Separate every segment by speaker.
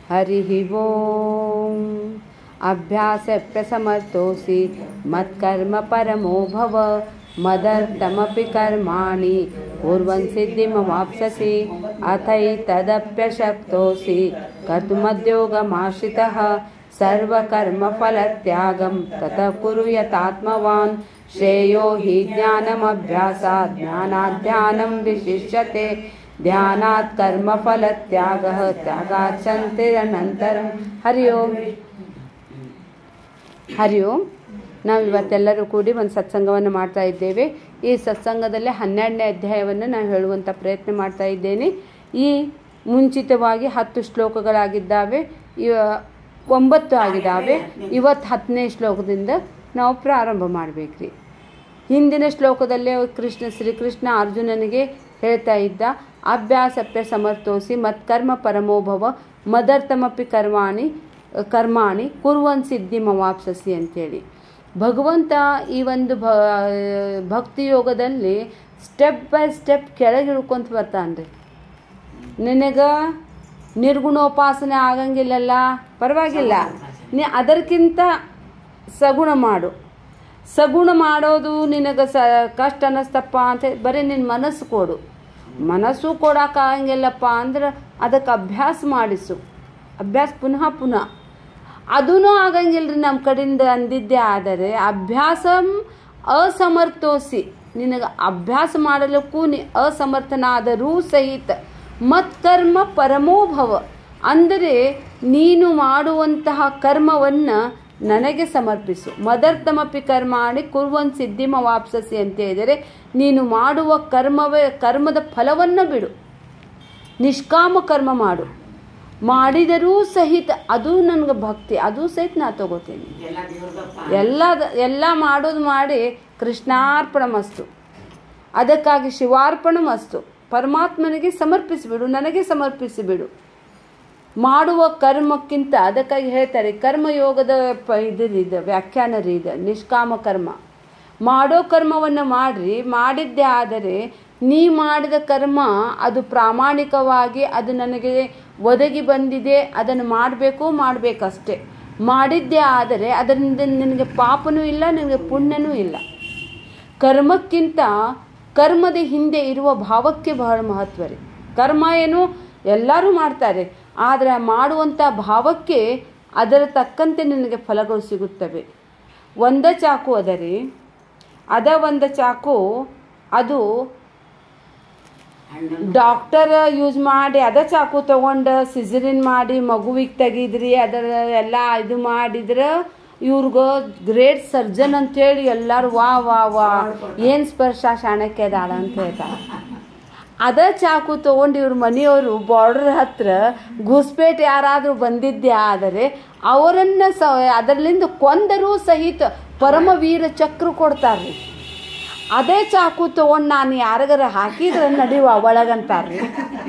Speaker 1: हरिः ओम्। अभ्यासप्यसमर्थोऽसि मत्कर्म परमो भव। मदर्थमपि कर्माणि कुर्वन् सिद्धिमवाप्स्यसि। अथैतदप्यशक्तोऽसि कर्तुमद्योगमाश्रितः। सर्वकर्मफलत्यागं ततः कुरु यतात्मवान्। श्रेयो हि ज्ञानमभ्यासात् ज्ञानात् ध्यानं विशिष्यते। ध्यानात् कर्मफलत्यागः त्यागात् शान्तिरनन्तरं। हरि ओಂ ಹರಿ ಓಂ. ನಾವಿವತ್ತೆಲ್ಲರೂ ಕೂಡಿ ಒಂದು ಸತ್ಸಂಗವನ್ನು ಮಾಡ್ತಾ ಇದ್ದೇವೆ. ಈ ಸತ್ಸಂಗದಲ್ಲಿ 12ನೇ ಅಧ್ಯಾಯವನ್ನು ನಾನು ಹೇಳುವಂಥ ಪ್ರಯತ್ನ ಮಾಡ್ತಾ ಇದ್ದೇನೆ. ಈ ಮುಂಚಿತವಾಗಿ 10 ಶ್ಲೋಕಗಳಾಗಿದ್ದಾವೆ, 9 ಆಗಿದ್ದಾವೆ. ಇವತ್ತು 10ನೇ ಶ್ಲೋಕದಿಂದ ನಾವು ಪ್ರಾರಂಭ ಮಾಡಬೇಕ್ರಿ. ಹಿಂದಿನ ಶ್ಲೋಕದಲ್ಲೇ ಶ್ರೀಕೃಷ್ಣ ಅರ್ಜುನನಿಗೆ ಹೇಳ್ತಾ ಇದ್ದ, ಅಭ್ಯಾಸಪ್ಯ ಸಮರ್ಥೋಸಿ ಮತ್ಕರ್ಮ ಪರಮೋಭವ ಮದರ್ಥಮಪಿ ಕರ್ಮಾಣಿ ಕುರ್ವನ್ ಸಿದ್ಧಿಮವಾಪ್ಸ್ಯಸಿ ಅಂತೇಳಿ. ಭಗವಂತ ಈ ಒಂದು ಭಕ್ತಿ ಯೋಗದಲ್ಲಿ ಸ್ಟೆಪ್ ಬೈ ಸ್ಟೆಪ್ ಕೆಳಗೆ ಇಳ್ಕೊಂತ ಬರ್ತಾನ್ರಿ. ನಿನಗೆ ನಿರ್ಗುಣೋಪಾಸನೆ ಆಗಂಗಿಲ್ಲಲ್ಲ, ಪರವಾಗಿಲ್ಲ, ನೀ ಅದಕ್ಕಿಂತ ಸಗುಣ ಮಾಡು. ಸಗುಣ ಮಾಡೋದು ನಿನಗೆ ಕಷ್ಟ ಅನ್ನಿಸ್ತಪ್ಪ ಅಂತ ಬರೀ ನಿನ್ನ ಮನಸ್ಸು ಕೊಡು. ಮನಸ್ಸು ಕೊಡೋಕ್ಕಾಗಂಗಿಲ್ಲಪ್ಪ ಅಂದ್ರೆ ಅದಕ್ಕೆ ಅಭ್ಯಾಸ ಮಾಡಿಸು. ಅಭ್ಯಾಸ ಪುನಃ ಅದೂ ಆಗಂಗಿಲ್ಲ ರೀ ನಮ್ಮ ಕಡೆಯಿಂದ ಅಂದಿದ್ದೆ. ಆದರೆ ಅಭ್ಯಾಸ ಅಸಮರ್ಥೋಸಿ, ನಿನಗೆ ಅಭ್ಯಾಸ ಮಾಡಲಿಕ್ಕೂ ಅಸಮರ್ಥನಾದರೂ ಸಹಿತ ಮತ್ಕರ್ಮ ಪರಮೋಭವ, ಅಂದರೆ ನೀನು ಮಾಡುವಂತಹ ಕರ್ಮವನ್ನು ನನಗೆ ಸಮರ್ಪಿಸು. ಮದರ್ಥಮಪಿ ಕರ್ಮಾಣಿ ಕುರ್ವನ್ ಸಿದ್ಧಿಮವಾಪ್ಸ್ಯಸಿ ಅಂತ ಹೇಳಿದರೆ ನೀನು ಮಾಡುವ ಕರ್ಮದ ಫಲವನ್ನು ಬಿಡು. ನಿಷ್ಕಾಮ ಕರ್ಮ ಮಾಡು. ಮಾಡಿದರೂ ಸಹಿತ ಅದು ನನಗೆ ಭಕ್ತಿ, ಅದು ಸಹಿತ ನಾ ತಗೋತೀನಿ. ಎಲ್ಲ ಮಾಡೋದು ಮಾಡಿ ಕೃಷ್ಣಾರ್ಪಣಮಸ್ತು, ಅದಕ್ಕಾಗಿ ಶಿವಾರ್ಪಣಮಸ್ತು, ಪರಮಾತ್ಮನಿಗೆ ಸಮರ್ಪಿಸಿಬಿಡು, ನನಗೆ ಸಮರ್ಪಿಸಿಬಿಡು. ಮಾಡುವ ಕರ್ಮಕ್ಕಿಂತ, ಅದಕ್ಕಾಗಿ ಹೇಳ್ತಾರೆ ಕರ್ಮಯೋಗದ ಇದು ವ್ಯಾಖ್ಯಾನ ರೀ ಇದು, ನಿಷ್ಕಾಮ ಕರ್ಮ. ಮಾಡೋ ಕರ್ಮವನ್ನು ಮಾಡಿದ್ದೇ ಆದರೆ ನೀ ಮಾಡಿದ ಕರ್ಮ ಅದು ಪ್ರಾಮಾಣಿಕವಾಗಿ ಅದು ನನಗೆ ಒದಗಿ ಬಂದಿದೆ, ಅದನ್ನು ಮಾಡಬೇಕಷ್ಟೇ. ಮಾಡಿದ್ದೇ ಆದರೆ ಅದರಿಂದ ನಿನಗೆ ಪಾಪನೂ ಇಲ್ಲ, ನಿನಗೆ ಪುಣ್ಯನೂ ಇಲ್ಲ. ಕರ್ಮಕ್ಕಿಂತ ಕರ್ಮದ ಹಿಂದೆ ಇರುವ ಭಾವಕ್ಕೆ ಬಹಳ ಮಹತ್ವ ರೀ. ಕರ್ಮ ಏನು ಎಲ್ಲರೂ ಮಾಡ್ತಾರೆ, ಆದರೆ ಮಾಡುವಂಥ ಭಾವಕ್ಕೆ ಅದರ ತಕ್ಕಂತೆ ನಿನಗೆ ಫಲಗಳು ಸಿಗುತ್ತವೆ. ಒಂದೇ ಚಾಕು ಅದ ರೀ, ಒಂದು ಚಾಕು ಅದು ಡಾಕ್ಟರ್ ಯೂಸ್ ಮಾಡಿ ಅದ ಚಾಕು ತೊಗೊಂಡು ಸಿಸರಿನ್ ಮಾಡಿ ಮಗುವಿಗೆ ತೆಗಿದ್ರಿ, ಅದರ ಎಲ್ಲ ಇದು ಮಾಡಿದ್ರೆ ಇವ್ರಿಗೆ ಗ್ರೇಟ್ ಸರ್ಜನ್ ಅಂತೇಳಿ ಎಲ್ಲರೂ ವಾ ಏನು ಸ್ಪರ್ಶ ಶಾಣಕ್ಯ ಅದಾಳ ಅಂತ ಹೇಳ್ತಾರೆ. ಅದ ಚಾಕು ತೊಗೊಂಡು ಇವ್ರ ಮನೆಯವರು ಬಾರ್ಡರ್ ಹತ್ರ ಗುಸ್ಪೇಟೆ ಯಾರಾದರೂ ಬಂದಿದ್ದೆ ಆದರೆ ಅವರನ್ನು ಅದರಲ್ಲಿಂದ ಕೊಂದರೂ ಸಹಿತ ಪರಮವೀರ ಚಕ್ರ ಕೊಡ್ತಾರ್ರಿ. ಅದೇ ಚಾಕು ತೊಗೊಂಡು ನಾನು ಯಾರಿಗಾರ ಹಾಕಿದ್ರೆ ನಡಿವ ಒಳಗಂತಾರ್ರಿ.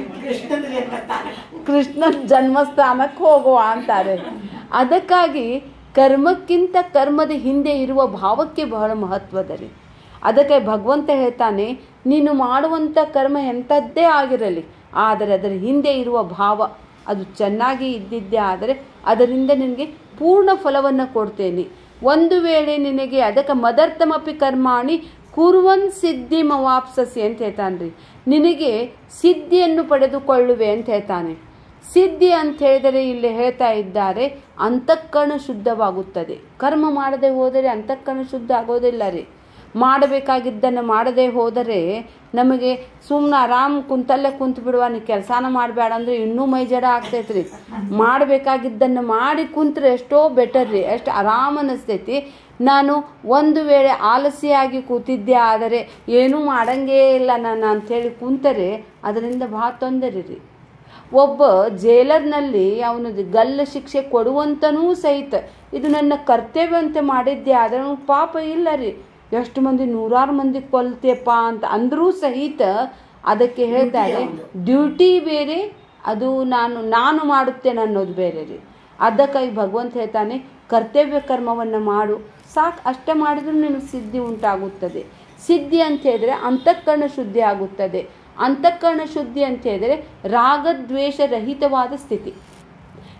Speaker 1: ಕೃಷ್ಣನ ಜನ್ಮಸ್ಥಾನಕ್ಕೆ ಹೋಗುವ ಅಂತಾರೆ. ಅದಕ್ಕಾಗಿ ಕರ್ಮಕ್ಕಿಂತ ಕರ್ಮದ ಹಿಂದೆ ಇರುವ ಭಾವಕ್ಕೆ ಬಹಳ ಮಹತ್ವದ ರೀ. ಅದಕ್ಕೆ ಭಗವಂತ ಹೇಳ್ತಾನೆ, ನೀನು ಮಾಡುವಂಥ ಕರ್ಮ ಎಂಥದ್ದೇ ಆಗಿರಲಿ, ಆದರೆ ಅದರ ಹಿಂದೆ ಇರುವ ಭಾವ ಅದು ಚೆನ್ನಾಗಿ ಇದ್ದಿದ್ದೇ ಆದರೆ ಅದರಿಂದ ನಿನಗೆ ಪೂರ್ಣ ಫಲವನ್ನು ಕೊಡ್ತೇನೆ. ಒಂದು ವೇಳೆ ನಿನಗೆ ಅದಕ್ಕೆ ಮದರ್ಥಮಪಿ ಕರ್ಮಾಣಿ ಕುರ್ವನ್ ಸಿದ್ಧಿಮವಾಪ್ಸ್ಯಸಿ ಅಂತ ಹೇಳ್ತಾನೆ ರೀ. ನಿನಗೆ ಸಿದ್ಧಿಯನ್ನು ಪಡೆದುಕೊಳ್ಳುವೆ ಅಂತ ಹೇಳ್ತಾನೆ. ಸಿದ್ಧಿ ಅಂತ ಹೇಳಿದರೆ ಇಲ್ಲಿ ಹೇಳ್ತಾ ಇದ್ದಾರೆ ಅಂತಃಕರಣ ಶುದ್ಧವಾಗುತ್ತದೆ. ಕರ್ಮ ಮಾಡದೆ ಹೋದರೆ ಅಂತಃಕರಣ ಶುದ್ಧ ಆಗೋದಿಲ್ಲ ರೀ. ಮಾಡಬೇಕಾಗಿದ್ದನ್ನು ಮಾಡದೆ ಹೋದರೆ ನಮಗೆ ಸುಮ್ಮನೆ ಆರಾಮ್ ಕುಂತಲ್ಲೇ ಕುಂತು ಬಿಡುವ, ನೀವು ಕೆಲಸನ ಮಾಡಬೇಡ ಅಂದರೆ ಇನ್ನೂ ಮೈ ಜಡ ಆಗ್ತೈತ್ರಿ. ಮಾಡಬೇಕಾಗಿದ್ದನ್ನು ಮಾಡಿ ಕುಂತ್ರೆ ಎಷ್ಟೋ ಬೆಟರ್ ರೀ, ಎಷ್ಟು ಆರಾಮ್ ಅನ್ನಿಸ್ತೈತಿ. ನಾನು ಒಂದು ವೇಳೆ ಆಲಸ್ಯಾಗಿ ಕೂತಿದ್ದೆ ಆದರೆ ಏನೂ ಮಾಡಂಗೇ ಇಲ್ಲ ನಾನು ಅಂಥೇಳಿ ಕುಂತರೆ ಅದರಿಂದ ಭಾಳ ತೊಂದರೆ ರೀ. ಒಬ್ಬ ಜೈಲರ್ನಲ್ಲಿ ಅವನು ಗಲ್ಲ ಶಿಕ್ಷೆ ಕೊಡುವಂತನೂ ಸಹಿತ ಇದು ನನ್ನ ಕರ್ತವ್ಯ ಅಂತ ಮಾಡಿದ್ದೆ ಆದರೆ ಅವನು ಪಾಪ ಇಲ್ಲ ರೀ. ಎಷ್ಟು ಮಂದಿ 100 ಮಂದಿ ಕೊಲ್ತೆಪ್ಪ ಅಂತ ಅಂದರೂ ಸಹಿತ ಅದಕ್ಕೆ ಹೇಳ್ತಾರೆ ಡ್ಯೂಟಿ ಬೇರೆ, ಅದು ನಾನು ಮಾಡುತ್ತೇನೆ ಅನ್ನೋದು ಬೇರೆ ರೀ. ಅದಕ್ಕಾಗಿ ಭಗವಂತ ಹೇಳ್ತಾನೆ ಕರ್ತವ್ಯ ಕರ್ಮವನ್ನು ಮಾಡು ಸಾಕು, ಅಷ್ಟೇ ಮಾಡಿದ್ರೂ ನಿನಗೆ ಸಿದ್ಧಿ ಉಂಟಾಗುತ್ತದೆ. ಸಿದ್ಧಿ ಅಂತ ಹೇಳಿದ್ರೆ ಅಂತಃಕರಣ ಶುದ್ಧಿ ಆಗುತ್ತದೆ. ಅಂತಃಕರಣ ಶುದ್ಧಿ ಅಂತ ಹೇಳಿದರೆ ರಾಗದ್ವೇಷ ರಹಿತವಾದ ಸ್ಥಿತಿ.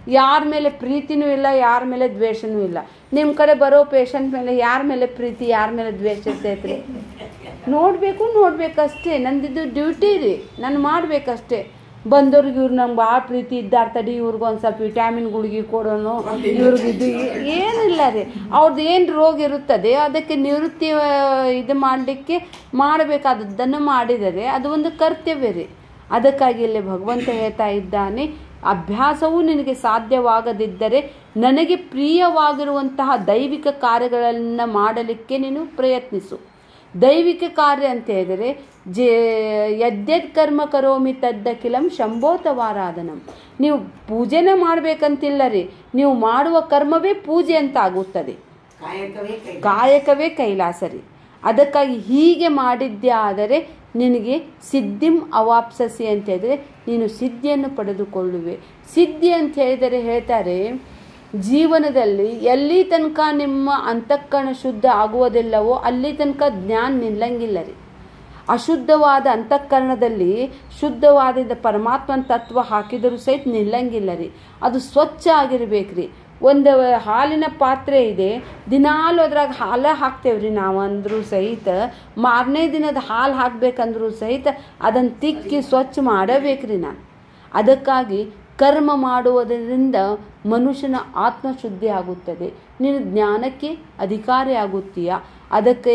Speaker 1: ಯಾರ ಮೇಲೆ ಪ್ರೀತಿನೂ ಇಲ್ಲ, ಯಾರ ಮೇಲೆ ದ್ವೇಷನೂ ಇಲ್ಲ. ನಿಮ್ಮ ಕಡೆ ಬರೋ ಪೇಷಂಟ್ ಮೇಲೆ ಯಾರ ಮೇಲೆ ಪ್ರೀತಿ, ಯಾರ ಮೇಲೆ ದ್ವೇಷ ಇರ್ತೈತ್ರಿ? ನೋಡಬೇಕಷ್ಟೇ. ನಂದಿದ್ದು ಡ್ಯೂಟಿ ರೀ, ನಾನು ಮಾಡಬೇಕಷ್ಟೇ. ಬಂದವ್ರಿಗೆ ಇವ್ರು ನಂಗೆ ಭಾಳ ಪ್ರೀತಿ ಇದ್ದಾರೆ ತಡಿ, ಇವ್ರಿಗೆ ಒಂದು ಸ್ವಲ್ಪ ವಿಟಾಮಿನ್ ಗುಳಿಗೆ ಕೊಡೋನು, ಇವ್ರಿಗಿದು ಏನಿಲ್ಲ ರೀ. ಅವ್ರದ್ದು ಏನು ರೋಗ ಇರುತ್ತದೆ ಅದಕ್ಕೆ ನಿವೃತ್ತಿ ಇದು ಮಾಡಲಿಕ್ಕೆ ಮಾಡಬೇಕಾದದ್ದನ್ನು ಮಾಡಿದರೆ ಅದು ಒಂದು ಕರ್ತವ್ಯ ರೀ. ಅದಕ್ಕಾಗಿ ಇಲ್ಲಿ ಭಗವಂತ ಹೇಳ್ತಾ ಇದ್ದಾನೆ, ಅಭ್ಯಾಸವೂ ನಿನಗೆ ಸಾಧ್ಯವಾಗದಿದ್ದರೆ ನನಗೆ ಪ್ರಿಯವಾಗಿರುವಂತಹ ದೈವಿಕ ಕಾರ್ಯಗಳನ್ನು ಮಾಡಲಿಕ್ಕೆ ನೀನು ಪ್ರಯತ್ನಿಸು. ದೈವಿಕ ಕಾರ್ಯ ಅಂತ ಹೇಳಿದರೆ ಯದ್ಯದ್ ಕರ್ಮ ಕರೋಮಿ ತದ್ದಖಿಲಂ ಶಂಭೋತವಾರಾಧನಂ. ನೀವು ಪೂಜೆನ ಮಾಡಬೇಕಂತಿಲ್ಲ ರೀ, ನೀವು ಮಾಡುವ ಕರ್ಮವೇ ಪೂಜೆ ಅಂತ ಆಗುತ್ತದೆ. ಕಾಯಕವೇ ಕೈಲಾಸ ರೀ. ಅದಕ್ಕಾಗಿ ಹೀಗೆ ಮಾಡಿದ್ದೇ ಆದರೆ ನಿನಗೆ ಸಿದ್ಧಿಂ ಅವಾಪ್ಸಸಿ ಅಂತ ಹೇಳಿದರೆ ನೀನು ಸಿದ್ಧಿಯನ್ನು ಪಡೆದುಕೊಳ್ಳುವೆ. ಸಿದ್ಧಿ ಅಂತ ಹೇಳಿದರೆ ಹೇಳ್ತಾರೆ, ಜೀವನದಲ್ಲಿ ಎಲ್ಲಿ ತನಕ ನಿಮ್ಮ ಅಂತಃಕರಣ ಶುದ್ಧ ಆಗುವುದಿಲ್ಲವೋ ಅಲ್ಲಿ ತನಕ ಜ್ಞಾನ ನಿಲ್ಲಂಗಿಲ್ಲ ರೀ. ಅಶುದ್ಧವಾದ ಅಂತಃಕರಣದಲ್ಲಿ ಶುದ್ಧವಾದ ಪರಮಾತ್ಮನ ತತ್ವ ಹಾಕಿದರೂ ಸಹಿತ ನಿಲ್ಲಂಗಿಲ್ಲ ರೀ. ಅದು ಸ್ವಚ್ಛ ಆಗಿರ್ಬೇಕ್ರಿ. ಒಂದು ಹಾಲಿನ ಪಾತ್ರೆ ಇದೆ, ದಿನಾಲು ಅದ್ರಾಗ ಹಾಲು ಹಾಕ್ತೇವ್ರಿ ನಾವು ಅಂದರೂ ಸಹಿತ, ಮಾರನೇ ದಿನದ ಹಾಲು ಹಾಕಬೇಕಂದ್ರೂ ಸಹಿತ ಅದನ್ನು ತಿಕ್ಕಿ ಸ್ವಚ್ಛ ಮಾಡಬೇಕ್ರಿ ನಾನು. ಅದಕ್ಕಾಗಿ ಕರ್ಮ ಮಾಡುವುದರಿಂದ ಮನುಷ್ಯನ ಆತ್ಮಶುದ್ಧಿ ಆಗುತ್ತದೆ, ನೀನು ಜ್ಞಾನಕ್ಕೆ ಅಧಿಕಾರಿ ಆಗುತ್ತೀಯ. ಅದಕ್ಕೆ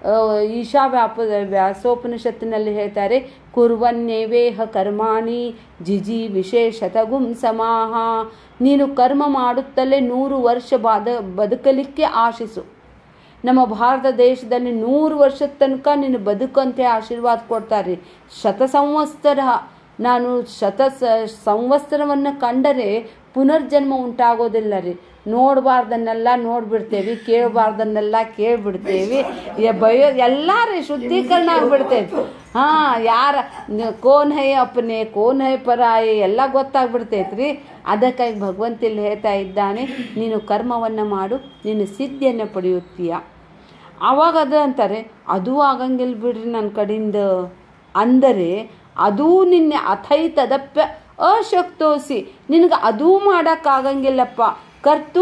Speaker 1: ವ್ಯಾಸೋಪನಿಷತ್ತಿನಲ್ಲಿ ಹೇಳ್ತಾರೆ, ಕುರ್ವನ್ನೇವೇಹ ಕರ್ಮಾಣಿ ಜಿಜಿ ವಿಶೇಷತಗುಂ ಸಮಾಹ. ನೀನು ಕರ್ಮ ಮಾಡುತ್ತಲೇ 100 ವರ್ಷ ಬದುಕಲಿಕ್ಕೆ ಆಶಿಸು. ನಮ್ಮ ಭಾರತ ದೇಶದಲ್ಲಿ 100 ವರ್ಷದ ತನಕ ನೀನು ಬದುಕಂತೆ ಆಶೀರ್ವಾದ ಕೊಡ್ತಾರೆ. ಶತಸಂವತ್ಸರ, ನಾನು ಸಂವತ್ಸರವನ್ನು ಕಂಡರೆ ಪುನರ್ಜನ್ಮ ಉಂಟಾಗೋದಿಲ್ಲ ರೀ. ನೋಡಬಾರ್ದನ್ನೆಲ್ಲ ನೋಡ್ಬಿಡ್ತೇವೆ, ಕೇಳಬಾರ್ದನ್ನೆಲ್ಲ ಕೇಳ್ಬಿಡ್ತೇವೆ, ಬಯೋ ಎಲ್ಲ ರೀ ಶುದ್ಧೀಕರಣ ಆಗಿಬಿಡ್ತೇವೆ. ಯಾರ ಕೋನ್ ಹೈ ಅಪ್ಪನೆ ಕೋನ್ ಹೈ ಪರಾಯಿ ಎಲ್ಲ ಗೊತ್ತಾಗ್ಬಿಡ್ತೈತ್ರಿ. ಅದಕ್ಕಾಗಿ ಭಗವಂತ ಇಲ್ಲಿ ಹೇಳ್ತಾ ಇದ್ದಾನೆ, ನೀನು ಕರ್ಮವನ್ನು ಮಾಡು, ನೀನು ಸಿದ್ಧಿಯನ್ನು ಪಡೆಯುತ್ತೀಯ. ಆವಾಗ ಅದು ಅಂತಾರೆ, ಅದೂ ಆಗಂಗಿಲ್ಲ ಬಿಡ್ರಿ ನನ್ನ ಕಡೆಯಿಂದ ಅಂದರೆ, ಅದೂ ನಿನ್ನೆ ಅಥೈತದಪ್ಪ ಅಶಕ್ತೋಸಿ, ನಿನಗೆ ಅದೂ ಮಾಡೋಕ್ಕಾಗಂಗಿಲ್ಲಪ್ಪ. ಕರ್ತು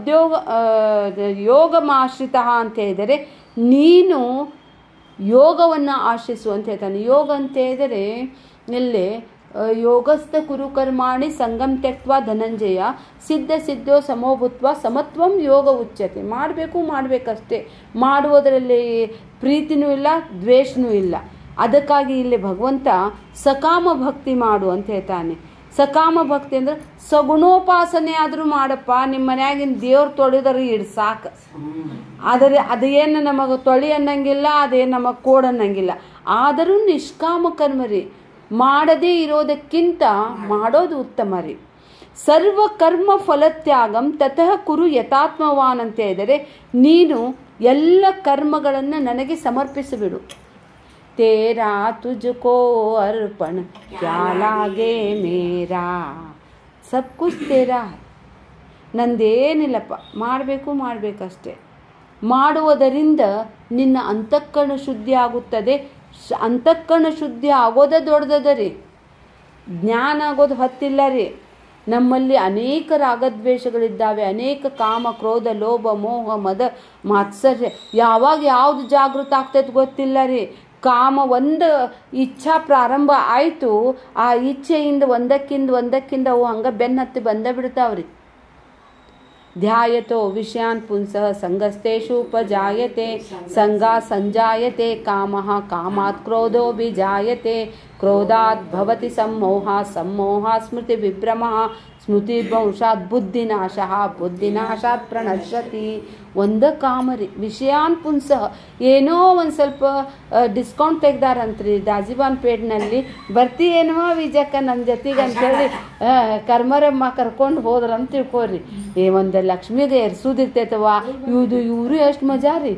Speaker 1: ಯೋಗಮಾಶ್ರಿತ ಅಂತ ಹೇಳಿದರೆ ನೀನು ಯೋಗವನ್ನು ಆಶ್ರಿಸು ಅಂತ ಹೇಳ್ತಾನೆ. ಯೋಗ ಅಂತ ಹೇಳಿದರೆ ಇಲ್ಲೇ ಯೋಗಸ್ಥ ಕುರುಕರ್ಮಾಣಿ ಸಂಗಮ್ ತ್ಯಕ್ವಾ ಧನಂಜಯ ಸಿದ್ಧೋ ಸಮೋಭೂತ್ವ ಸಮತ್ವಂ ಯೋಗ ಉಚ್ಯತೆ. ಮಾಡಬೇಕಷ್ಟೇ. ಮಾಡುವುದರಲ್ಲಿ ಪ್ರೀತಿನೂ ಇಲ್ಲ, ದ್ವೇಷನೂ ಇಲ್ಲ. ಅದಕ್ಕಾಗಿ ಇಲ್ಲಿ ಭಗವಂತ ಸಕಾಮ ಭಕ್ತಿ ಮಾಡು ಅಂತ ಹೇಳ್ತಾನೆ. ಸಕಾಮ ಭಕ್ತಿ ಅಂದ್ರೆ ಸಗುಣೋಪಾಸನೆ ಆದರೂ ಮಾಡಪ್ಪ. ನಿಮ್ಮ ಮನ್ಯಾಗಿನ ದೇವ್ರು ತೊಳೆದರೆ ಇಡ್ ಸಾಕು. ಆದರೆ ಅದೇನು ನಮಗೆ ತೊಳಿ ಅನ್ನಂಗಿಲ್ಲ, ಅದೇನು ನಮಗೆ ಕೋಡ್ ಅನ್ನಂಗಿಲ್ಲ. ಆದರೂ ನಿಷ್ಕಾಮ ಕರ್ಮ ರೀ. ಮಾಡದೇ ಇರೋದಕ್ಕಿಂತ ಮಾಡೋದು ಉತ್ತಮ ರೀ. ಸರ್ವ ಕರ್ಮ ಫಲತ್ಯಾಗಂ ತತಃ ಕುರು ಯಥಾತ್ಮವಾನ್ ಅಂತ ಹೇಳಿದರೆ ನೀನು ಎಲ್ಲ ಕರ್ಮಗಳನ್ನು ನನಗೆ ಸಮರ್ಪಿಸಿಬಿಡು. ತೇರಾ ತುಜಕೋ ಅರ್ಪಣ ಕ್ಯಾ ಲಾಗೆ ಮೇರಾ, ಸಬ್ ಕುಚ್ ತೇರಾ. ನಂದೇನಿಲ್ಲಪ್ಪ, ಮಾಡಬೇಕಷ್ಟೇ. ಮಾಡುವುದರಿಂದ ನಿನ್ನ ಅಂತಃಕರಣ ಶುದ್ಧಿ ಆಗುತ್ತದೆ. ಅಂತಃಕರಣ ಶುದ್ಧಿ ಆಗೋದೇ ದೊಡ್ಡದ ರೀ. ಜ್ಞಾನ ಆಗೋದು ಹೊತ್ತಿಲ್ಲ ರೀ. ನಮ್ಮಲ್ಲಿ ಅನೇಕ ರಾಗದ್ವೇಷಗಳಿದ್ದಾವೆ, ಅನೇಕ ಕಾಮ ಕ್ರೋಧ ಲೋಭ ಮೋಹ ಮದ ಮಾತ್ಸರ್ಯ. ಯಾವಾಗ ಯಾವುದು ಜಾಗೃತ ಆಗ್ತೈತೆ ಗೊತ್ತಿಲ್ಲ ರೀ. ಕಾಮ ಒಂದು ಇಚ್ಛಾ ಪ್ರಾರಂಭ ಆಯಿತು, ಆ ಇಚ್ಛೆಯಿಂದ ಒಂದಕ್ಕಿಂತ ಅವು ಹಂಗೆ ಬೆನ್ನತ್ತಿ ಬಂದೇ ಬಿಡ್ತಾವ್ರಿ. ಧ್ಯಾಯತೋ ವಿಷಯಾನ್ ಪುಂಸಃ ಸಂಗಸ್ತೇಷು ಉಪಜಾಯತೆ ಸಂಗಾ ಸಂಜಾಯತೆ ಕಾಮಃ ಕಾಮಾತ್ ಕ್ರೋಧೋ ವಿಜಾಯತೆ ಕ್ರೋಧಾತ್ ಭವತಿ ಸಮ್ಮೋಹ ಸಮ್ಮೋಹಾತ್ ಸ್ಮೃತಿ ವಿಭ್ರಮಃ ಸ್ಮೃತಿ ಭಂಶಾತ್ ಬುದ್ಧಿನಾಶಃ ಬುದ್ಧಿನಾಶಾತ್ ಪ್ರಣಶ್ಯತಿ. ಒಂದ ಕಾಮರಿ ವಿಷಯಾನ್ ಪುಂಸಃ. ಏನೋ ಒಂದು ಸ್ವಲ್ಪ ಡಿಸ್ಕೌಂಟ್ ತೆಗ್ದಾರಂತ್ರಿ ದಾಜಿಬಾನ್ ಪೇಡ್ನಲ್ಲಿ, ಬರ್ತಿ ಏನೋ ವಿಜಕ್ಕ ನನ್ನ ಜೊತೆಗೆ ಅಂತೇಳಿ ಕರ್ಮರಮ್ಮ ಕರ್ಕೊಂಡು ಹೋದ್ರಂತ ತಿಳ್ಕೊರಿ. ಒಂದು ಲಕ್ಷ್ಮಿಗೆ ಎರ್ಸೋದಿರ್ತೈತವ, ಇವರು ಎಷ್ಟು ಮಜಾ ರೀ.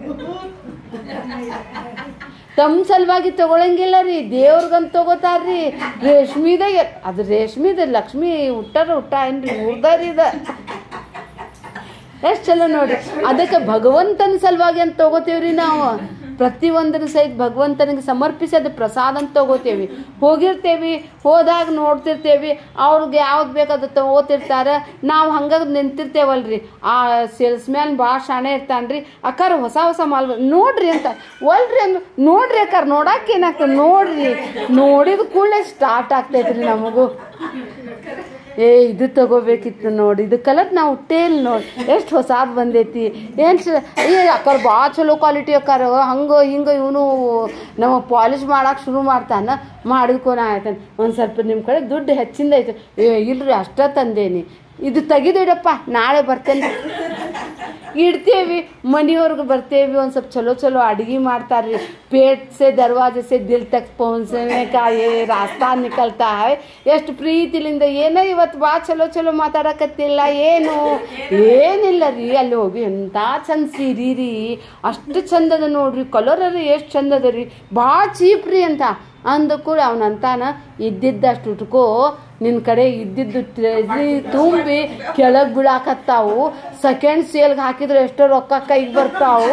Speaker 1: ತಮ್ಮ ಸಲುವಾಗಿ ತಗೊಳಂಗಿಲ್ಲ ರೀ, ದೇವ್ರಿಗಂತ ತಗೋತಾರ್ರಿ. ರೇಷ್ಮಿದಾಗ ಅದು ರೇಷ್ಮಿದ ಲಕ್ಷ್ಮಿ ಹುಟ್ಟ ಏನ್ರಿ ಮುರ್ದಾರಿ ಇದ ಎಷ್ಟು ಚಲೋ ನೋಡ್ರಿ. ಅದಕ್ಕೆ ಭಗವಂತನ ಸಲುವಾಗಿ ಅಂತ ತಗೋತೀವ್ರಿ ನಾವು. ಪ್ರತಿಯೊಂದನ್ನು ಸಹಿತ ಭಗವಂತನಿಗೆ ಸಮರ್ಪಿಸಿ ಅದು ಪ್ರಸಾದ ಅಂತ ತಗೋತೇವೆ. ಹೋಗಿರ್ತೇವೆ, ಹೋದಾಗ ನೋಡ್ತಿರ್ತೇವೆ, ಅವ್ರಿಗೆ ಯಾವ್ದು ಬೇಕಾದ ತಗೋತಿರ್ತಾರೆ. ನಾವು ಹಂಗಾಗಿ ನಿಂತಿರ್ತೇವಲ್ರಿ. ಆ ಸೇಲ್ಸ್ಮ್ಯಾನ್ ಭಾಳ ಶಾಣೆ ಇರ್ತಾನ್ರಿ. ಅಕ್ಕಾರ ಹೊಸ ಹೊಸ ಮಾಲ್ ನೋಡ್ರಿ ಅಂತ ಒಲ್ರಿ ಅಂದ್ರೆ ನೋಡ್ರಿ ಅಕ್ಕಾರ, ನೋಡಕ್ಕೆ ಏನಾಗ್ತದೆ ನೋಡ್ರಿ. ನೋಡಿದ ಕೂಡಲೇ ಸ್ಟಾರ್ಟ್ ಆಗ್ತೈತ್ರಿ ನಮಗೂ. ಇದು ತಗೋಬೇಕಿತ್ತು ನೋಡಿ, ಇದು ಕಲರ್ ನಾವು ಹುಟ್ಟೇಲಿ ನೋಡಿ ಎಷ್ಟು ಹೊಸಾದ್ ಬಂದೈತಿ. ಏನು ಅಕ್ಕಾರ ಭಾಳ ಚಲೋ ಕ್ವಾಲಿಟಿ ಅಕ್ಕಾರ, ಹಂಗೆ ಹಿಂಗೆ ಇವನು ನಮ್ಮ ಪಾಲಿಶ್ ಮಾಡಕ್ಕೆ ಶುರು ಮಾಡ್ತಾನೆ. ಮಾಡಿದ್ಕೋನ ಆಯ್ತಾನೆ, ಒಂದು ಸ್ವಲ್ಪ ನಿಮ್ಮ ಕಡೆ ದುಡ್ಡು ಹೆಚ್ಚಿಂದ ಐತೆ. ಇಲ್ರಿ ಅಷ್ಟ ತಂದೇನಿ, ಇದು ತೆಗೆದಿಡಪ್ಪ ನಾಳೆ ಬರ್ತೇನೆ. ಇಡ್ತೇವಿ, ಮನೆಯವ್ರಿಗೆ ಬರ್ತೇವಿ, ಒಂದು ಸ್ವಲ್ಪ ಚಲೋ ಚಲೋ ಅಡುಗೆ ಮಾಡ್ತಾರೆ. ಪೇಟ್ ಸೆ ದರ್ವಾಜೆ ಸೆ ದಿಲ್ ತಕ್ ಪਹੁಂಚನೆ ಕಾ ಯೇ ರಾಸ್ತಾ ನಿಕಲ್ತಾ ಹೈ. ಎಷ್ಟು ಪ್ರೀತಿಲಿಂದ ಏನೋ ಇವತ್ತು ಭಾಳ ಚಲೋ ಚಲೋ ಮಾತಾಡಕತ್ತಿಲ್ಲ, ಏನಿಲ್ಲ ರೀ. ಅಲ್ಲಿ ಹೋಗಿ ಎಂಥ ಚಂದ ಸೀರೆ ರೀ, ಅಷ್ಟು ಚಂದದ ನೋಡ್ರಿ, ಕಲರ್ ರೀ ಎಷ್ಟು ಚಂದದ ರೀ, ಭಾಳ ಚೀಪ್ ರೀ ಅಂತ ಅಂದ ಕೂಡ ಅವನಂತಾನ ಇದ್ದಿದ್ದಷ್ಟು ಉಟ್ಕೋ, ನಿನ್ನ ಕಡೆ ಇದ್ದಿದ್ದು ಟ್ರೆಜರಿ ತುಂಬಿ ಕೆಳಗೆ ಬೀಳಾಕತ್ತಾವು. ಸೆಕೆಂಡ್ ಸೇಲ್ಗೆ ಹಾಕಿದ್ರೆ ಎಷ್ಟೋ ರೊಕ್ಕ ಕೈಗೆ ಬರ್ತಾವು.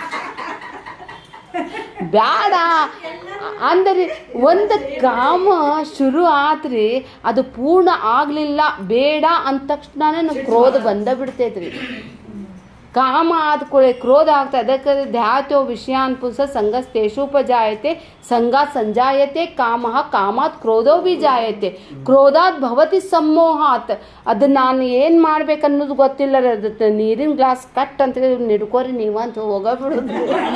Speaker 1: ಬ್ಯಾಡ ಅಂದರೆ ಒಂದು ಕಾಮ ಶುರು ಆತ್ರಿ, ಅದು ಪೂರ್ಣ ಆಗಲಿಲ್ಲ ಬೇಡ ಅಂದ ತಕ್ಷಣನೇ ನಾವು ಕ್ರೋಧ ಬಂದ ಬಿಡ್ತೈತ್ರಿ. ಕಾಮ ಆದ ಕೂಡಲೇ ಕ್ರೋಧ ಆಗ್ತದೆ. ಅದಕ್ಕೆ ಧ್ಯಾತೋ ವಿಷಯಾನ್ ಪುಂಸ ಸಂಗಸ್ತೇಷೂಪಜಾಯತೆ ಸಂಗಾತ್ ಸಂಜಾಯತೆ ಕಾಮಃ ಕಾಮಾತ್ ಕ್ರೋಧೋ ಬಿ ಜಾಯತೆ ಕ್ರೋಧಾತ್ ಭವತಿ ಸಮ್ಮೋಹಾತ್. ಅದು ನಾನು ಏನು ಮಾಡ್ಬೇಕನ್ನೋದು ಗೊತ್ತಿಲ್ಲ ರೀ. ಅದು ನೀರಿನ ಗ್ಲಾಸ್ ಕಟ್ ಅಂತ ನಿಡ್ಕೋರಿ ನೀವಂತ ಹೋಗಬಿಡೋದು.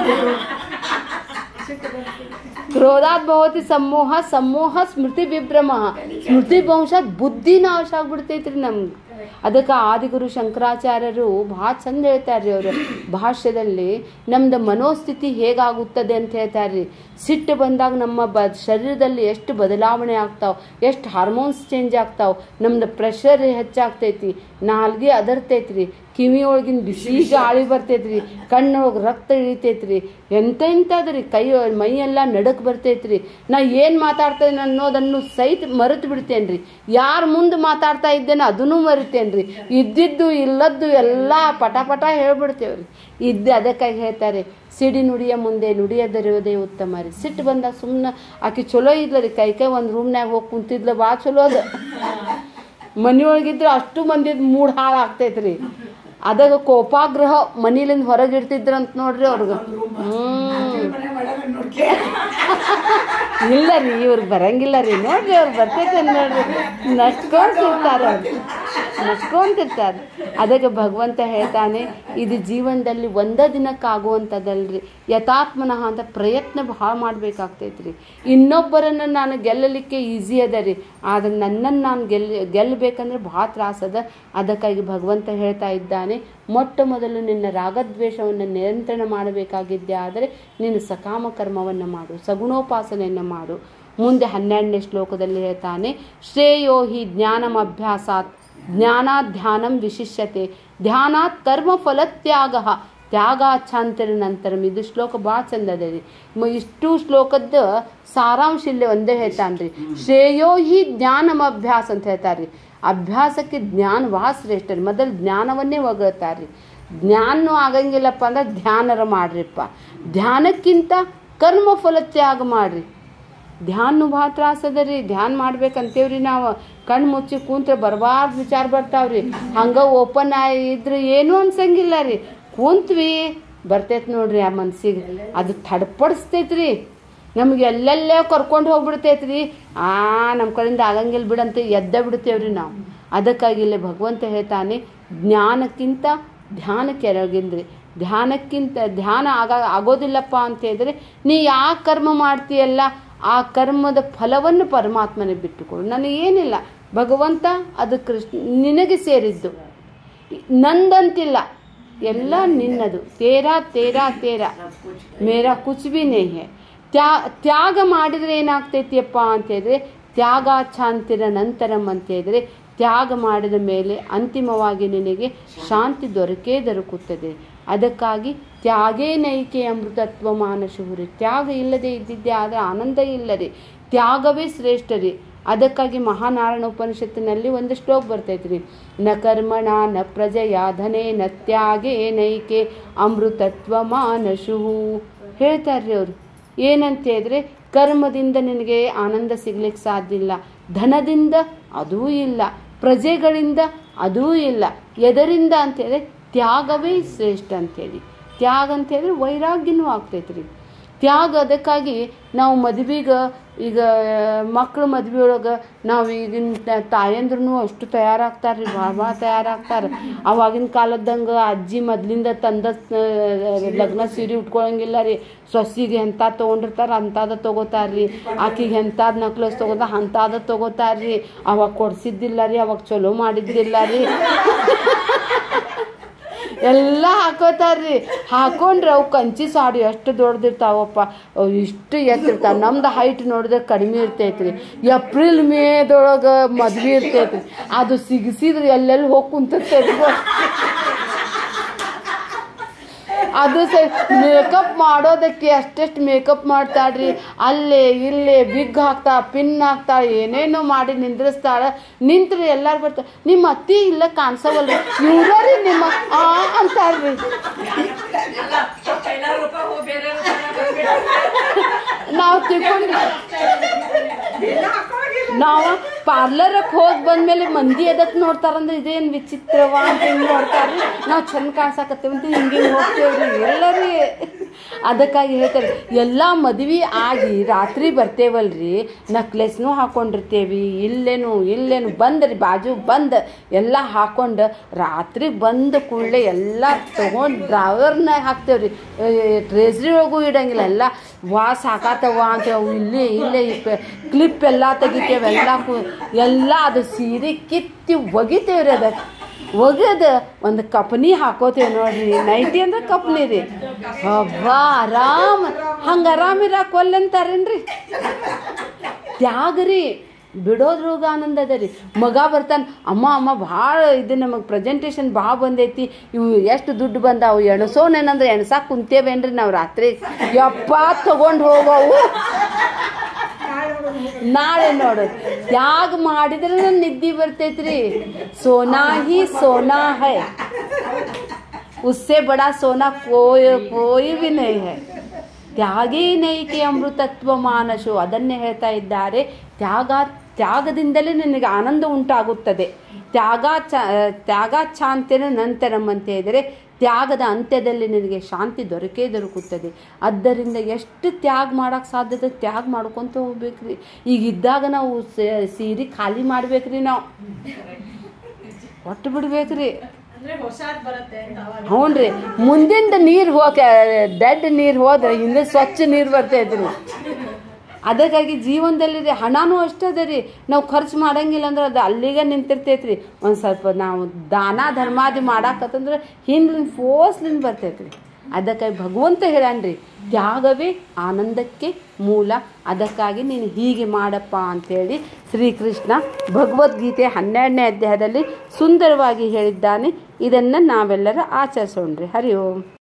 Speaker 1: ಕ್ರೋಧಾತ್ ಭವತಿ ಸಮ್ಮೋಹ, ಸಮ್ಮೋಹ ಸ್ಮೃತಿ ವಿಭ್ರಮ, ಸ್ಮೃತಿ ಭಂಶಾತ್ ಬುದ್ಧಿ ನಾಶ ಆಗ್ಬಿಡ್ತೈತ್ರಿ ನಮ್ಗೆ. ಅದಕ್ಕೆ ಆದಿಗುರು ಶಂಕರಾಚಾರ್ಯರು ಭಾಳ ಚಂದ ಹೇಳ್ತಾರೆ ರೀ. ಅವರು ಭಾಷ್ಯದಲ್ಲಿ ನಮ್ದು ಮನೋಸ್ಥಿತಿ ಹೇಗಾಗುತ್ತದೆ ಅಂತ ಹೇಳ್ತಾರೆ ರೀ. ಸಿಟ್ಟು ಬಂದಾಗ ನಮ್ಮ ಶರೀರದಲ್ಲಿ ಎಷ್ಟು ಬದಲಾವಣೆ ಆಗ್ತಾವೆ, ಎಷ್ಟು ಹಾರ್ಮೋನ್ಸ್ ಚೇಂಜ್ ಆಗ್ತಾವೆ, ನಮ್ದು ಪ್ರೆಷರ್ ಹೆಚ್ಚಾಗ್ತೈತಿ, ನಾಲ್ಗೆ ಅದರ್ತೈತ್ರಿ, ಕಿವಿಯೊಳಗಿನ ಬಿಸಿ ಗಾಳಿ ಬರ್ತೈತ್ರಿ, ಕಣ್ಣೊಳಗೆ ರಕ್ತ ಇಳಿತೈತ್ರಿ, ಎಂಥದ್ರಿ ಮೈಯೆಲ್ಲ ನಡಕ್ ಬರ್ತೈತ್ರಿ. ನಾ ಏನು ಮಾತಾಡ್ತೇನೆ ಅನ್ನೋದನ್ನು ಸಹಿತ ಮರೆತು ಬಿಡ್ತೇನೆ ರೀ. ಯಾರು ಮುಂದೆ ಮಾತಾಡ್ತಾ ಇದ್ದೇನೆ ಅದನ್ನು ಮರಿತೇನೆ ರೀ. ಇದ್ದಿದ್ದು ಇಲ್ಲದ್ದು ಎಲ್ಲ ಪಟ ಹೇಳ್ಬಿಡ್ತೇವ್ರಿ. ಅದಕ್ಕಾಗಿ ಹೇಳ್ತಾರೆ, ಸಿಡಿ ನುಡಿಯ ಮುಂದೆ ನುಡಿಯದರಿಯೋದೇ ಉತ್ತಮ ರೀ. ಸಿಟ್ಟು ಬಂದಾಗ ಸುಮ್ಮನೆ ಆಕೆ ಚಲೋ ಇದ್ಲ ರೀ, ಕೈ ಒಂದು ರೂಮ್ನಾಗ ಹೋಗಿ ಕುಂತಿದ್ಲ, ಭಾಳ ಚಲೋ ಅದು. ಮನೆಯೊಳಗಿದ್ರೆ ಅಷ್ಟು ಮಂದಿದ ಮೂಡ್ ಹಾಳಾಗ್ತೈತ್ರಿ. ಅದಾಗ ಕೋಪಾಗ್ರಹ ಮನೇಲಿಂದ ಹೊರಗಿಡ್ತಿದ್ರಂತ ನೋಡ್ರಿ ಅವ್ರಿಗೆ. ಇಲ್ಲ ರೀ, ಇವ್ರಿಗೆ ಬರಂಗಿಲ್ಲ ರೀ. ನೋಡ್ರಿ ಅವ್ರು ಬರ್ತೈತೆ ನೋಡ್ರಿ, ನಡ್ಕೊಂತಿರ್ತಾರೆ, ಅವ್ರು ನಡ್ಕೊಂತಿರ್ತಾರೆ. ಅದಕ್ಕೆ ಭಗವಂತ ಹೇಳ್ತಾನೆ, ಇದು ಜೀವನದಲ್ಲಿ ಒಂದೇ ದಿನಕ್ಕಾಗುವಂಥದ್ದಲ್ರಿ, ಯಥಾತ್ಮನಃ ಅಂತ ಪ್ರಯತ್ನ ಭಾಳ ಮಾಡ್ಬೇಕಾಗ್ತೈತ್ರಿ. ಇನ್ನೊಬ್ಬರನ್ನು ನಾನು ಗೆಲ್ಲಲಿಕ್ಕೆ ಈಸಿ ಅದ ರೀ, ಆದರೆ ನನ್ನನ್ನು ನಾನು ಗೆಲ್ಲಬೇಕಂದ್ರೆ ಭಾಳ ತ್ರಾಸದ. ಅದಕ್ಕಾಗಿ ಭಗವಂತ ಹೇಳ್ತಾ ಇದ್ದಾನೆ, ಮೊಟ್ಟ ಮೊದಲು ನಿನ್ನ ರಾಗದ್ವೇಷವನ್ನು ನಿಯಂತ್ರಣ ಮಾಡಬೇಕಾಗಿದ್ದೆ ಆದರೆ ನೀನು ಸಕಾಮ ಕರ್ಮವನ್ನು ಮಾಡು, ಸಗುಣೋಪಾಸನೆಯನ್ನು ಮಾಡು. ಮುಂದೆ 12ನೇ ಶ್ಲೋಕದಲ್ಲಿ ಹೇಳ್ತಾನೆ, ಶ್ರೇಯೋ ಹಿ ಜ್ಞಾನಂ ಅಭ್ಯಾಸಾತ್ ಜ್ಞಾನಾತ್ ಧ್ಯಾನಂ ವಿಶಿಷ್ಯತೆ ಧ್ಯಾನಾತ್ ಕರ್ಮ ಫಲತ್ಯಾಗ ತ್ಯಾಗಾಚ್ಛಾಂತರ ನಂತರಂ. ಇದು ಶ್ಲೋಕ ಭಾಳ ಚಂದ ಅದ ರೀ. ಇಷ್ಟು ಶ್ಲೋಕದ ಸಾರಾಂಶ ಇಲ್ಲಿ ಒಂದೇ ಹೇಳ್ತಾನ್ರಿ. ಶ್ರೇಯೋ ಹಿ ಜ್ಞಾನಂ ಅಭ್ಯಾಸ ಅಂತ ಹೇಳ್ತಾರ್ರಿ. ಅಭ್ಯಾಸಕ್ಕೆ ಜ್ಞಾನ ಭಾಳ ಶ್ರೇಷ್ಠ ರೀ. ಮೊದಲು ಜ್ಞಾನವನ್ನೇ ಒಗಳ್ತಾರೆ. ಜ್ಞಾನನೂ ಆಗಂಗಿಲ್ಲಪ್ಪ ಅಂದ್ರೆ ಧ್ಯಾನರ ಮಾಡ್ರಿಪ್ಪ. ಧ್ಯಾನಕ್ಕಿಂತ ಕರ್ಮ ಫಲತ್ಯಾಗ ಮಾಡ್ರಿ. ಧ್ಯಾನ ಭಾಳ ತ್ರಾಸದ ರೀ. ಧ್ಯಾನ ಮಾಡ್ಬೇಕಂತೇವ್ರಿ ನಾವು. ಕಣ್ಣು ಮುಚ್ಚಿ ಕೂತ್ರೆ ಬರಬಾರ್ದು ವಿಚಾರ ಬರ್ತಾವ್ರಿ. ಹಂಗೆ ಓಪನ್ ಇದ್ರೆ ಏನೂ ಅನ್ಸಂಗಿಲ್ಲ ರೀ. ಕೂತ್ವಿ ಬರ್ತೈತೆ ನೋಡ್ರಿ ಆ ಮನ್ಸಿಗೆ, ಅದು ತಡ್ಪಡಿಸ್ತೈತ್ರಿ. ನಮ್ಗೆ ಎಲ್ಲೆಲ್ಲೇ ಕರ್ಕೊಂಡು ಹೋಗ್ಬಿಡ್ತೈತ್ರಿ. ನಮ್ಮ ಕಡೆಯಿಂದ ಆಗಂಗಿಲ್ಲ ಬಿಡಂತ ಎದ್ದ ಬಿಡ್ತೇವ್ರಿ ನಾವು. ಅದಕ್ಕಾಗಿ ಇಲ್ಲಿ ಭಗವಂತ ಹೇಳ್ತಾನೆ, ಜ್ಞಾನಕ್ಕಿಂತ ಧ್ಯಾನ ಕೆಳಗಿಂದ್ರಿ. ಧ್ಯಾನ ಆಗೋದಿಲ್ಲಪ್ಪ ಅಂತ ಹೇಳಿದ್ರೆ ನೀ ಯಾವ ಕರ್ಮ ಮಾಡ್ತೀಯಲ್ಲ ಆ ಕರ್ಮದ ಫಲವನ್ನು ಪರಮಾತ್ಮನಿಗೆ ಬಿಟ್ಟುಕೊಡು. ನನಗೇನಿಲ್ಲ ಭಗವಂತ, ಅದು ಕೃಷ್ಣ ನಿನಗೆ ಸೇರಿದ್ದು, ನಂದಂತಿಲ್ಲ, ಎಲ್ಲ ನಿನ್ನದು. ತೇರಾ ತೇರಾ ತೇರಾ ಮೇರಾ ಕುಚ್ ಬಿ ನಹೀ ಹೈ. ತ್ಯಾಗ ಮಾಡಿದರೆ ಏನಾಗ್ತೈತಿಯಪ್ಪ ಅಂತೇಳಿದ್ರೆ ತ್ಯಾಗಾಚ್ಛಾಂತಿರ ನಂತರಂ ಅಂತೇಳಿದ್ರೆ ತ್ಯಾಗ ಮಾಡಿದ ಮೇಲೆ ಅಂತಿಮವಾಗಿ ನಿನಗೆ ಶಾಂತಿ ದೊರಕುತ್ತದೆ. ಅದಕ್ಕಾಗಿ ತ್ಯಾಗೇ ನೈಕೆ ಅಮೃತತ್ವ ಮಾನಶುಹುರಿ. ತ್ಯಾಗ ಇಲ್ಲದೆ ಇದ್ದಿದ್ದೆ ಆದರೆ ಆನಂದ ಇಲ್ಲ ರೀ. ತ್ಯಾಗವೇ ಶ್ರೇಷ್ಠ ರೀ. ಅದಕ್ಕಾಗಿ ಮಹಾನಾರಾಯಣ ಉಪನಿಷತ್ತಿನಲ್ಲಿ ಒಂದು ಶ್ಲೋಕ ಬರ್ತೈತ್ರಿ, ನ ಕರ್ಮಣ ನ ಪ್ರಜೆಯ ಧನೆ ನ ತ್ಯಾಗೇ ನೈಕೆ ಅಮೃತತ್ವ ಮಾನಶುಹು. ಹೇಳ್ತಾರ್ರಿ ಅವರು. ಏನಂತ ಹೇಳಿದ್ರೆ, ಕರ್ಮದಿಂದ ನಿನಗೆ ಆನಂದ ಸಿಗ್ಲಿಕ್ಕೆ ಸಾಧ್ಯ ಇಲ್ಲ, ಧನದಿಂದ ಅದೂ ಇಲ್ಲ, ಪ್ರಜೆಗಳಿಂದ ಅದೂ ಇಲ್ಲ. ಎದರಿಂದ ಅಂತೇಳಿದ್ರೆ ತ್ಯಾಗವೇ ಶ್ರೇಷ್ಠ ಅಂಥೇಳಿ. ತ್ಯಾಗ ಅಂತೇಳಿದ್ರೆ ವೈರಾಗ್ಯನೂ ಆಗ್ತೈತ್ರಿ. ತ್ಯಾಗ ಅದಕ್ಕಾಗಿ ನಾವು ಮದುವೆಗೆ ಈಗ ಮಕ್ಕಳು ಮದುವೆ ಒಳಗೆ ನಾವು ಈಗಿನ ತಾಯಂದ್ರೂ ಅಷ್ಟು ತಯಾರಾಗ್ತಾರೆ ರೀ, ಭಾಳ ತಯಾರಾಗ್ತಾರೆ. ಅವಾಗಿನ ಕಾಲದಂಗೆ ಅಜ್ಜಿ ಮೊದಲಿಂದ ತಂದ ಲಗ್ನ ಸೀರೆ ಉಟ್ಕೊಳಂಗಿಲ್ಲ ರೀ. ಸೊಸಿಗೆ ಎಂಥ ತೊಗೊಂಡಿರ್ತಾರೆ ಅಂಥದ್ದು ತೊಗೋತಾರ್ರಿ, ಆಕಿಗೆ ಎಂಥದ್ದು ನಕ್ಲಸ್ ತೊಗೋತ ಅಂಥದ್ದು ತೊಗೋತಾರ್ರಿ. ಅವಾಗ ಕೊಡ್ಸಿದ್ದಿಲ್ಲ ರೀ, ಅವಾಗ ಚಲೋ ಮಾಡಿದ್ದಿಲ್ಲ ರೀ, ಎಲ್ಲ ಹಾಕೋತಾರ್ರಿ. ಹಾಕೊಂಡ್ರೆ ಅವು ಕಂಚಿ ಸಾಡಿ ಎಷ್ಟು ದೊಡ್ಡದಿರ್ತಾವಪ್ಪ, ಇಷ್ಟು ಎತ್ತಿರ್ತಾವೆ. ನಮ್ದು ಹೈಟ್ ನೋಡಿದ್ರೆ ಕಡಿಮೆ ಇರ್ತೈತ್ರಿ. ಏಪ್ರಿಲ್ ಮೇದೊಳಗೆ ಮದ್ವೆ ಇರ್ತೈತ್ರಿ, ಅದು ಸಿಗಿಸಿದ್ರೆ ಎಲ್ಲೆಲ್ಲಿ ಹೋಗಿ ಕುಂತಿರ್ತೈತಿ. ಅದು ಮೇಕಪ್ ಮಾಡೋದಕ್ಕೆ ಅಷ್ಟೆಷ್ಟು ಮೇಕಪ್ ಮಾಡ್ತಾಳ್ರಿ. ಅಲ್ಲೇ ಇಲ್ಲೇ ಬಿಗ್ ಹಾಕ್ತಾ, ಪಿನ್ ಹಾಕ್ತಾ, ಏನೇನೋ ಮಾಡಿ ನಿಂದ್ರಿಸ್ತಾಳೆ. ನಿಂತ್ರೆ ಎಲ್ಲಾರು ಬರ್ತಾರೆ, ನಿಮ್ಮ ಅತ್ತಿ ಇಲ್ಲ ಕಾಣಿಸವಲ್ರಿ, ಇವ್ರಿ ನಿಮ್ಮ ಅಂತಾರ್ರಿ. ನಾವು ತಿಳ್ಕೊಂಡು ನಾವು ಪಾರ್ಲರ್ಗೆ ಹೋಗಿ ಬಂದ್ಮೇಲೆ ಮಂದಿ ಎದಕ್ಕೆ ನೋಡ್ತಾರಂದ್ರೆ ಇದೇನು ವಿಚಿತ್ರವ ಅಂತ ಹಿಂಗೆ ನೋಡ್ತಾರ್ರಿ. ನಾವು ಚಂದ ಕಾಣ್ಸಕತ್ತೇವೆ ಅಂತ ಹಿಂಗೆ ಹೋಗ್ತೇವ್ರಿ ಎಲ್ಲರೀ. ಅದಕ್ಕಾಗಿ ಹೇಳ್ತಾರೆ, ಎಲ್ಲ ಮದುವೆ ಆಗಿ ರಾತ್ರಿ ಬರ್ತೇವಲ್ರಿ, ನಕ್ಲೆಸ್ನೂ ಹಾಕೊಂಡಿರ್ತೇವಿ, ಇಲ್ಲೇನು ಬಂದ್ರಿ ಬಾಜು ಬಂದು ಎಲ್ಲ ಹಾಕೊಂಡು ರಾತ್ರಿ ಬಂದ ಕೂಡಲೇ ಎಲ್ಲ ತೊಗೊಂಡು ಡ್ರಾವರ್ನಾಗ ಹಾಕ್ತೇವ್ರಿ. ಟ್ರೇಸ್ರಿ ಒಳಗೂ ಇಡಂಗಿಲ್ಲ, ಎಲ್ಲ ವಾಸ್ ಹಾಕಾತವ ಅಂತೇವೆ. ಇಲ್ಲೇ ಕ್ಲಿಪ್ ಎಲ್ಲ ತೆಗಿತೇವೆ, ಎಲ್ಲ ಅದು ಸೀರೆ ಕಿತ್ತಿ ಒಗಿತೇವ್ರಿ. ಅದಕ್ಕೆ ಒಗೆದು ಒಂದು ಕಪ್ನಿ ಹಾಕೋತೇವೆ ನೋಡ್ರಿ. ನೈಟಿ ಅಂದ್ರೆ ಕಪ್ನಿ ರೀ. ಹಬ್ಬಾ ಹಂಗೆ ಆರಾಮಿರಾಕ ಒಲ್ಲಂತಾರೇನ್ರಿ. ತ್ಯಾಗ ರೀ, ಬಿಡೋದ್ರೋಗ ಆನಂದ ಅದ ರೀ. ಮಗ ಬರ್ತಾನೆ, ಅಮ್ಮ ಭಾಳ ಇದು ನಮಗೆ ಪ್ರೆಸೆಂಟೇಷನ್ ಭಾಳ ಬಂದೈತಿ, ಇವು ಎಷ್ಟು ದುಡ್ಡು ಬಂದಾವು ಎಣಸೋನೇನಂದ್ರೆ ಎಣ್ಸಾಕ ಕುಂತೇವೇನ್ರಿ ನಾವು ರಾತ್ರಿ. ಯಪ್ಪ ತಗೊಂಡು ಹೋಗವು ನಾಳೆ ನೋಡೋದು. ತ್ಯಾಗ ಮಾಡಿದ್ರೆ ನಿದ್ದೆ ಬರ್ತೈತ್ರಿ. ಸೋನಾ ಹಿ ಸೋನಾ ಹೈ, ಉಸ್ಸೆ ಬಡಾ ಸೋನಾ ಕೋಯಿ ಭಿ ನೈ ಹೈ. ತ್ಯಾಗೇ ನೈಕೆ ಅಮೃತತ್ವ ಮಾನಸು, ಅದನ್ನೇ ಹೇಳ್ತಾ ಇದ್ದಾರೆ. ತ್ಯಾಗದಿಂದಲೇ ನಿನಗೆ ಆನಂದ ಉಂಟಾಗುತ್ತದೆ. ತ್ಯಾಗಾಚ್ಛಾಂತಿನ ನಂತರಂ ಅಂತ ಹೇಳಿದರೆ ತ್ಯಾಗದ ಅಂತ್ಯದಲ್ಲಿ ನಿನಗೆ ಶಾಂತಿ ದೊರಕುತ್ತದೆ. ಆದ್ದರಿಂದ ಎಷ್ಟು ತ್ಯಾಗ ಮಾಡೋಕ್ಕೆ ಸಾಧ್ಯತೆ ತ್ಯಾಗ ಮಾಡ್ಕೊತ ಹೋಗ್ಬೇಕ್ರಿ. ಈಗ ಇದ್ದಾಗ ನಾವು ಸೀರೆ ಖಾಲಿ ಮಾಡ್ಬೇಕ್ರಿ, ನಾವು ಒಟ್ಟು ಬಿಡ್ಬೇಕ್ರಿ. ಹ್ಞೂ ರೀ, ಮುಂದಿಂದ ನೀರು ಡೆಡ್ ನೀರು ಹೋದ್ರೆ ಹಿಂದೆ ಸ್ವಚ್ಛ ನೀರು ಬರ್ತೈತ್ರಿ. ಅದಕ್ಕಾಗಿ ಜೀವನದಲ್ಲಿ ಹಣನೂ ಅಷ್ಟೇ ಅದ ರೀ. ನಾವು ಖರ್ಚು ಮಾಡಂಗಿಲ್ಲ ಅಂದ್ರೆ ಅದು ಅಲ್ಲಿಗೆ ನಿಂತಿರ್ತೈತ್ರಿ. ಒಂದು ಸ್ವಲ್ಪ ನಾವು ದಾನ ಧರ್ಮಾದಿ ಮಾಡಾಕತ್ತಂದ್ರೆ ಹಿಂದ್ಲಿಂದ ಫೋರ್ಸ್ಲಿಂದ ಬರ್ತೈತ್ರಿ. ಅದಕ್ಕಾಗಿ ಭಗವಂತ ಹೇಳನ್ರಿ, ತ್ಯಾಗವೇ ಆನಂದಕ್ಕೆ ಮೂಲ. ಅದಕ್ಕಾಗಿ ನೀನು ಹೀಗೆ ಮಾಡಪ್ಪ ಅಂಥೇಳಿ ಶ್ರೀಕೃಷ್ಣ ಭಗವದ್ಗೀತೆ 12ನೇ ಅಧ್ಯಾಯದಲ್ಲಿ ಸುಂದರವಾಗಿ ಹೇಳಿದ್ದಾನೆ. ಇದನ್ನು ನಾವೆಲ್ಲರೂ ಆಚರಿಸೋಣ್ರಿ. ಹರಿ ಓಂ.